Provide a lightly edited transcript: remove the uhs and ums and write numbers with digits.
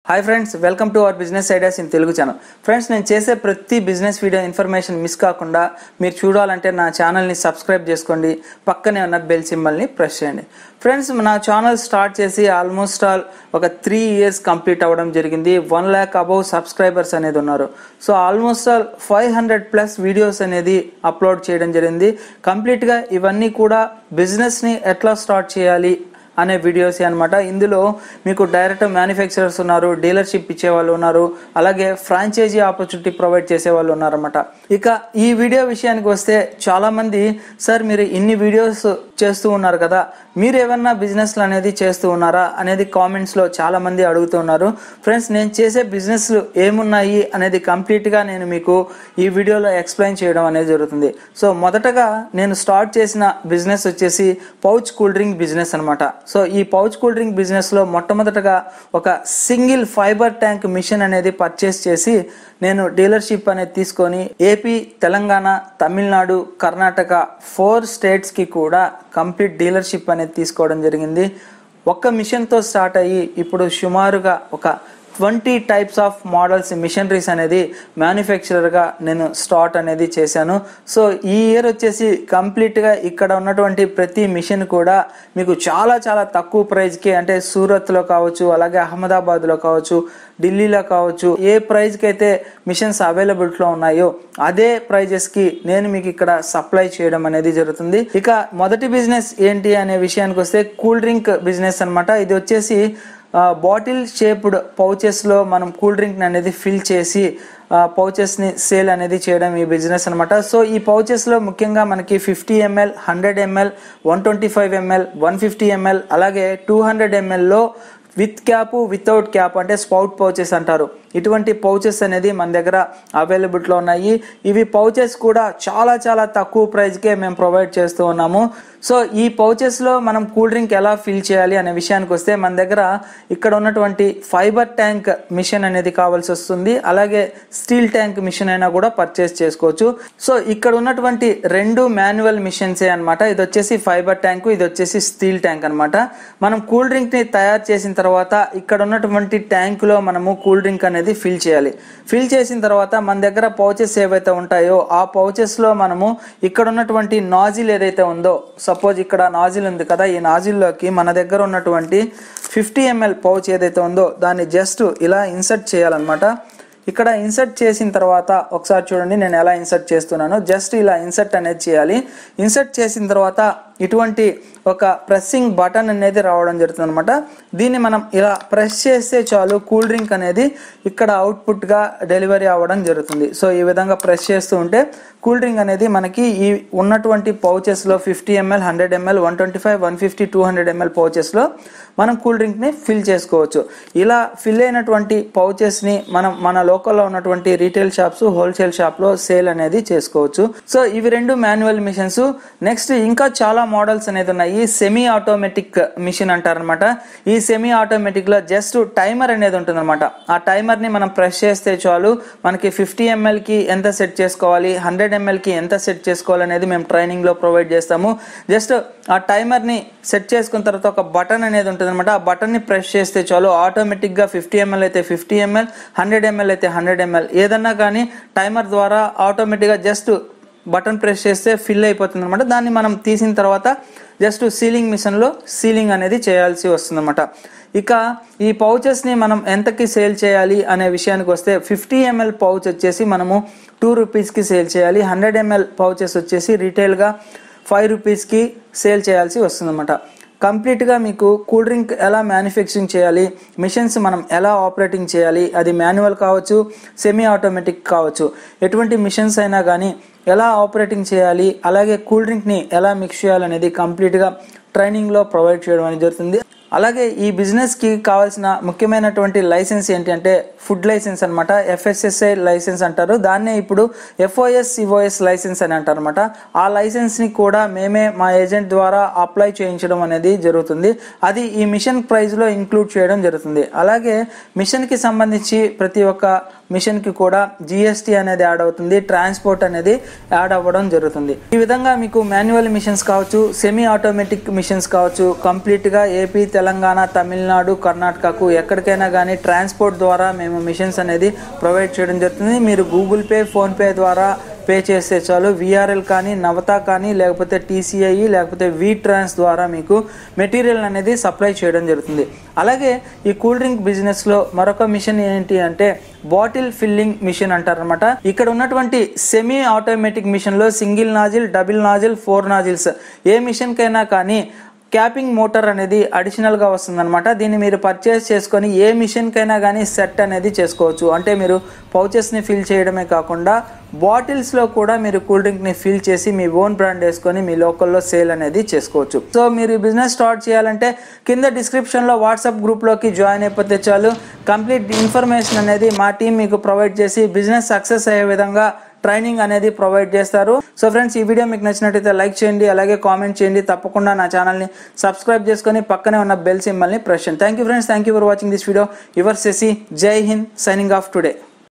Hi friends, welcome to our business ideas in Telugu channel. Friends, నేను చేసే ప్రతి business video information miss కాకుండా మీరు చూడాలంటే నా ఛానల్ని సబ్స్క్రైబ్ చేసుకోండి, పక్కనే ఉన్న బెల్ సింబల్ని ప్రెస్ చేయండి. ఫ్రెండ్స్, నా ఛానల్ స్టార్ట్ చేసి ఆల్మోస్ట్ ఒక 3 years కంప్లీట్ అవ్వడం జరిగింది. 1 lakh అబౌవ్ సబ్స్క్రైబర్స్ అనేది ఉన్నారు. సో ఆల్మోస్ట్ 500+ వీడియోస్ అనేది అప్లోడ్ చేయడం జరిగింది. కంప్లీట్గా ఇవన్నీ కూడా బిజినెస్ని ఎట్లా స్టార్ట్ చేయాలి అనే వీడియోస్ అన్నమాట. ఇందులో మీకు డైరెక్ట్ మ్యానుఫ్యాక్చరర్స్ ఉన్నారు, డీలర్షిప్ ఇచ్చే వాళ్ళు ఉన్నారు, అలాగే ఫ్రాంచైజీ ఆపర్చునిటీ ప్రొవైడ్ చేసే వాళ్ళు ఉన్నారన్నమాట. ఇక ఈ వీడియో విషయానికి వస్తే చాలామంది, సార్ మీరు ఇన్ని వీడియోస్ చేస్తూ ఉన్నారు కదా, మీరు ఏమన్నా బిజినెస్లు అనేది చేస్తూ ఉన్నారా అనేది కామెంట్స్లో చాలామంది అడుగుతూ ఉన్నారు. ఫ్రెండ్స్, నేను చేసే బిజినెస్లు ఏమున్నాయి అనేది కంప్లీట్గా నేను మీకు ఈ వీడియోలో ఎక్స్ప్లెయిన్ చేయడం అనేది జరుగుతుంది. సో మొదటగా నేను స్టార్ట్ చేసిన బిజినెస్ వచ్చేసి పౌచ్ కూల్ డ్రింక్ బిజినెస్ అనమాట. సో ఈ పౌచ్ కూల్ డ్రింక్ బిజినెస్లో మొట్టమొదటగా ఒక సింగిల్ ఫైబర్ ట్యాంక్ మిషన్ అనేది పర్చేస్ చేసి నేను డీలర్షిప్ అనేది తీసుకొని ఏపీ, తెలంగాణ, తమిళనాడు, కర్ణాటక 4 స్టేట్స్కి కూడా కంప్లీట్ డీలర్షిప్ అనేది తీసుకోవడం జరిగింది. ఒక్క మిషన్తో స్టార్ట్ అయ్యి ఇప్పుడు సుమారుగా ఒక 20 టైప్స్ ఆఫ్ మోడల్స్ మిషనరీస్ అనేది మ్యానుఫ్యాక్చరర్గా నేను స్టార్ట్ అనేది చేశాను. సో ఈ ఇయర్ వచ్చేసి కంప్లీట్గా ఇక్కడ ఉన్నటువంటి ప్రతి మిషన్ కూడా మీకు చాలా చాలా తక్కువ ప్రైస్కి, అంటే సూరత్లో కావచ్చు, అలాగే అహ్మదాబాద్లో కావచ్చు, ఢిల్లీలో కావచ్చు, ఏ ప్రైస్కి అయితే మిషన్స్ అవైలబిలిటీలో ఉన్నాయో అదే ప్రైజెస్కి నేను మీకు ఇక్కడ సప్లై చేయడం అనేది జరుగుతుంది. ఇక మొదటి బిజినెస్ ఏంటి అనే విషయానికి వస్తే కూల్ డ్రింక్ బిజినెస్ అనమాట. ఇది వచ్చేసి బాటిల్ షేప్డ్ పౌచెస్లో మనం కూల్ డ్రింక్ అనేది ఫిల్ చేసి పౌచెస్ని సేల్ అనేది చేయడం ఈ బిజినెస్ అనమాట. సో ఈ పౌచెస్లో ముఖ్యంగా మనకి 50 ml, 100 ml, 125 ml, 150 ml, అలాగే 200 mlలో విత్ క్యాప్, వితౌట్ క్యాప్, అంటే స్పౌట్ పౌచెస్ అంటారు. ఇటువంటి పౌచెస్ అనేది మన దగ్గర అవైలబిలిటీలో ఉన్నాయి. ఇవి పౌచెస్ కూడా చాలా చాలా తక్కువ ప్రైస్కే మేము ప్రొవైడ్ చేస్తూ ఉన్నాము. సో ఈ పౌచెస్లో మనం కూల్ డ్రింక్ ఎలా ఫిల్ చేయాలి అనే విషయానికి వస్తే మన దగ్గర ఇక్కడ ఉన్నటువంటి ఫైబర్ ట్యాంక్ మిషన్ అనేది కావాల్సి వస్తుంది, అలాగే స్టీల్ ట్యాంక్ మిషన్ అయినా కూడా పర్చేస్ చేసుకోవచ్చు. సో ఇక్కడ ఉన్నటువంటి 2 మాన్యువల్ మిషన్సే అనమాట. ఇది వచ్చేసి ఫైబర్ ట్యాంక్, ఇది వచ్చేసి స్టీల్ ట్యాంక్ అనమాట. మనం కూల్ డ్రింక్ని తయారు చేసిన తర్వాత ఇక్కడ ఉన్నటువంటి ట్యాంకులో మనము కూల్ డ్రింక్ అనేది ఫిల్ చేయాలి. ఫిల్ చేసిన తర్వాత మన దగ్గర పౌచెస్ ఏవైతే ఉంటాయో ఆ పౌచెస్లో మనము ఇక్కడ ఉన్నటువంటి నాజిల్ ఏదైతే ఉందో, సపోజ్ ఇక్కడ నాజిల్ ఉంది కదా, ఈ నాజిల్లోకి మన దగ్గర ఉన్నటువంటి 50 ml పౌచ్ ఏదైతే ఉందో దాన్ని జస్ట్ ఇలా ఇన్సర్ట్ చేయాలన్నమాట. ఇక్కడ ఇన్సర్ట్ చేసిన తర్వాత ఒకసారి చూడండి నేను ఎలా ఇన్సర్ట్ చేస్తున్నాను. జస్ట్ ఇలా ఇన్సర్ట్ అనేది చేయాలి. ఇన్సర్ట్ చేసిన తర్వాత ఇటువంటి ఒక ప్రెస్సింగ్ బటన్ అనేది రావడం జరుగుతుంది అనమాట. దీన్ని మనం ఇలా ప్రెస్ చేస్తే చాలు కూల్ డ్రింక్ అనేది ఇక్కడ అవుట్పుట్గా డెలివరీ అవ్వడం జరుగుతుంది. సో ఈ విధంగా ప్రెస్ చేస్తూ ఉంటే కూల్ డ్రింక్ అనేది మనకి ఈ ఉన్నటువంటి పౌచెస్లో 50 ml, 100 ml, 125, 150, 200 ml పౌచెస్లో మనం కూల్ డ్రింక్ని ఫిల్ చేసుకోవచ్చు. ఇలా ఫిల్ అయినటువంటి పౌచెస్ని మనం మన లోకల్లో ఉన్నటువంటి రీటైల్ షాప్స్, హోల్సేల్ షాప్లో సేల్ అనేది చేసుకోవచ్చు. సో ఇవి 2 మాన్యువల్ మిషన్స్. నెక్స్ట్ ఇంకా చాలా మోడల్స్ అనేది ఉన్నాయి. సెమీ ఆటోమేటిక్ మిషన్ అంటారనమాట. ఈ సెమీ ఆటోమేటిక్ లో జస్ట్ టైమర్ అనేది ఉంటుంది అనమాట. ఆ టైమర్ ని మనం ప్రెస్ చేస్తే చాలు మనకి 50 ml కి ఎంత సెట్ చేసుకోవాలి, 100 ml కి ఎంత సెట్ చేసుకోవాలి అనేది మేము ట్రైనింగ్ లో ప్రొవైడ్ చేస్తాము. జస్ట్ ఆ టైమర్ ని సెట్ చేసుకున్న తర్వాత ఒక బటన్ అనేది ఉంటుంది అనమాట. ఆ బటన్ ని ప్రెస్ చేస్తే చాలు ఆటోమేటిక్ గా 50 ml అయితే 50 ml, 100 ml అయితే 100 ml ఏదన్నా కానీ టైమర్ ద్వారా ఆటోమేటిక్ గా జస్ట్ బటన్ ప్రెస్ చేస్తే ఫిల్ అయిపోతుంది అనమాట. దాన్ని మనం తీసిన తర్వాత జస్ట్ సీలింగ్ మిషన్లో సీలింగ్ అనేది చేయాల్సి వస్తుంది అనమాట. ఇక ఈ పౌచెస్ని మనం ఎంతకి సేల్ చేయాలి అనే విషయానికి వస్తే 50 ml పౌచ్ వచ్చేసి మనము 2 రూపీస్కి సేల్ చేయాలి. 100 ml పౌచెస్ వచ్చేసి రీటైల్గా 5 రూపీస్కి సేల్ చేయాల్సి వస్తుంది అనమాట. కంప్లీట్గా మీకు కూల్ డ్రింక్ ఎలా మ్యానుఫ్యాక్చరింగ్ చేయాలి, మిషన్స్ మనం ఎలా ఆపరేటింగ్ చేయాలి, అది మాన్యువల్ కావచ్చు, సెమీ ఆటోమేటిక్ కావచ్చు, ఎటువంటి మిషన్స్ అయినా కానీ ఎలా ఆపరేటింగ్ చేయాలి, అలాగే కూల్ డ్రింక్ని ఎలా మిక్స్ చేయాలనేది కంప్లీట్గా ట్రైనింగ్లో ప్రొవైడ్ చేయడం అనేది జరుగుతుంది. అలాగే ఈ బిజినెస్కి కావాల్సిన ముఖ్యమైనటువంటి లైసెన్స్ ఏంటి అంటే ఫుడ్ లైసెన్స్ అనమాట. FSSAI లైసెన్స్ అంటారు, దాన్నే ఇప్పుడు FOS COS లైసెన్స్ అని అంటారు అనమాట. ఆ లైసెన్స్ని కూడా మేమే మా ఏజెంట్ ద్వారా అప్లై చేయించడం అనేది జరుగుతుంది. అది ఈ మిషన్ ప్రైస్లో ఇంక్లూడ్ చేయడం జరుగుతుంది. అలాగే మిషన్కి సంబంధించి ప్రతి ఒక్క మిషన్కి కూడా GST అనేది యాడ్ అవుతుంది, ట్రాన్స్పోర్ట్ అనేది యాడ్ అవ్వడం జరుగుతుంది. ఈ విధంగా మీకు మాన్యువల్ మిషన్స్ కావచ్చు, సెమీ ఆటోమేటిక్ మిషన్స్ కావచ్చు, కంప్లీట్గా ఏపీ, తెలంగాణ, తమిళనాడు, కర్ణాటకకు ఎక్కడికైనా కానీ ట్రాన్స్పోర్ట్ ద్వారా మేము మిషన్స్ అనేది ప్రొవైడ్ చేయడం జరుగుతుంది. మీరు గూగుల్ పే, ఫోన్పే ద్వారా పే చేస్తే చాలు. విఆర్ఎల్ కానీ, నవత కానీ, లేకపోతే టీసీఐ, లేకపోతే వీ ట్రాన్స్ ద్వారా మీకు మెటీరియల్ అనేది సప్లై చేయడం జరుగుతుంది. అలాగే ఈ కూల్ డ్రింక్ బిజినెస్లో మరొక మిషన్ ఏంటి అంటే బాటిల్ ఫిల్లింగ్ మిషన్ అంటారనమాట. ఇక్కడ ఉన్నటువంటి సెమీ ఆటోమేటిక్ మిషన్లో single nozzle, double nozzle, 4 nozzles ఏ మిషన్కైనా కానీ క్యాపింగ్ మోటార్ అనేది అడిషనల్గా వస్తుందన్నమాట. దీన్ని మీరు పర్చేస్ చేసుకొని ఏ మిషన్కైనా కానీ సెట్ అనేది చేసుకోవచ్చు. అంటే మీరు పౌచెస్ని ఫిల్ చేయడమే కాకుండా బాటిల్స్లో కూడా మీరు కూల్ డ్రింక్ని ఫిల్ చేసి మీ ఓన్ బ్రాండ్ వేసుకొని మీ లోకల్లో సేల్ అనేది చేసుకోవచ్చు. సో మీరు ఈ బిజినెస్ స్టార్ట్ చేయాలంటే కింద డిస్క్రిప్షన్లో వాట్సాప్ గ్రూప్లోకి జాయిన్ అయిపోతే చాలు. కంప్లీట్ ఇన్ఫర్మేషన్ అనేది మా టీం మీకు ప్రొవైడ్ చేసి బిజినెస్ సక్సెస్ అయ్యే విధంగా ట్రైనింగ్ అనేది ప్రొవైడ్ చేస్తారు. సో ఫ్రెండ్స్, ఈ వీడియో మీకు నచ్చినట్టయితే లైక్ చేయండి, అలాగే కామెంట్ చేయండి. తప్పకుండా నా ఛానల్ని సబ్స్క్రైబ్ చేసుకొని పక్కనే ఉన్న బెల్ సింబల్ని ప్రెస్ చేయండి. Thank you friends, thank you for watching this video. Your Shashi, Jai Hind, signing off today.